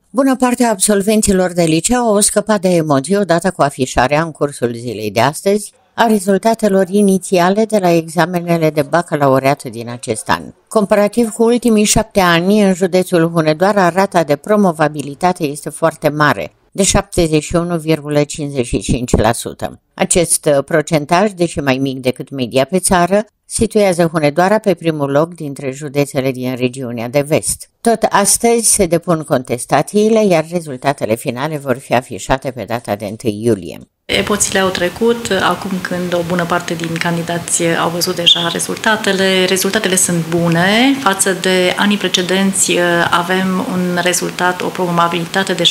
Bună parte a absolvenților de liceu au scăpat de emoții odată cu afișarea în cursul zilei de astăzi a rezultatelor inițiale de la examenele de bacalaureat din acest an. Comparativ cu ultimii 7 ani, în județul Hunedoara, rata de promovabilitate este foarte mare, de 71,55%. Acest procentaj, deși mai mic decât media pe țară, situează Hunedoara pe primul loc dintre județele din regiunea de vest. Tot astăzi se depun contestațiile, iar rezultatele finale vor fi afișate pe data de 1 iulie. Emoțiile au trecut, acum când o bună parte din candidați au văzut deja rezultatele. Rezultatele sunt bune. Față de anii precedenți avem un rezultat, o probabilitate de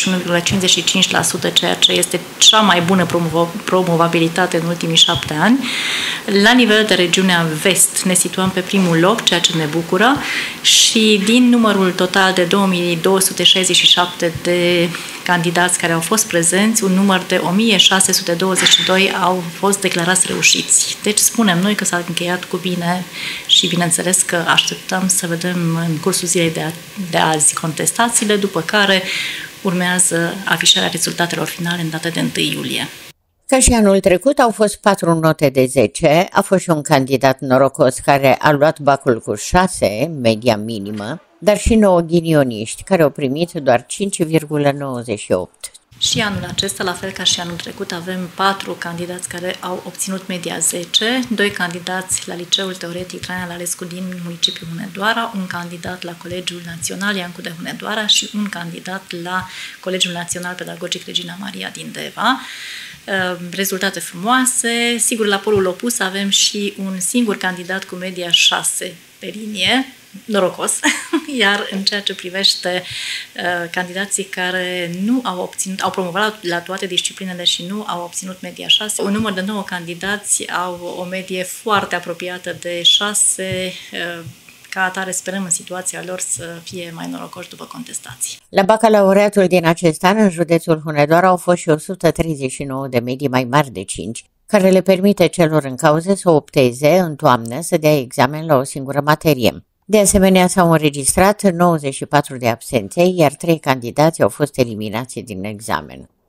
71,55%, ceea ce este cea mai bună probabilitate în ultimii 7 ani. La nivel de regiunea vest ne situăm pe primul loc, ceea ce ne bucură, și din numărul total de 2267 de candidați care au fost prezenți, un număr de 1622 au fost declarați reușiți. Deci spunem noi că s-a încheiat cu bine și bineînțeles că așteptăm să vedem în cursul zilei de azi contestațiile, după care urmează afișarea rezultatelor finale în data de 1 iulie. Ca și anul trecut au fost 4 note de 10, a fost și un candidat norocos care a luat bacul cu 6, media minimă, dar și 9 ghinioniști care au primit doar 5,98. Și anul acesta, la fel ca și anul trecut, avem 4 candidați care au obținut media 10, 2 candidați la Liceul Teoretic Traian Lalescu din municipiul Hunedoara, un candidat la Colegiul Național Iancu de Hunedoara și un candidat la Colegiul Național Pedagogic Regina Maria din Deva. Rezultate frumoase. Sigur, la polul opus avem și un singur candidat cu media 6 pe linie, norocos, iar în ceea ce privește candidații care nu au promovat la toate disciplinele și nu au obținut media 6, un număr de 9 candidați au o medie foarte apropiată de 6, ca atare sperăm în situația lor să fie mai norocoși după contestații. La bacalaureatul din acest an, în județul Hunedoara, au fost și 139 de medii mai mari de 5, care le permite celor în cauză să opteze în toamnă să dea examen la o singură materie. De asemenea, s-au înregistrat 94 de absențe, iar 3 candidați au fost eliminați din examen.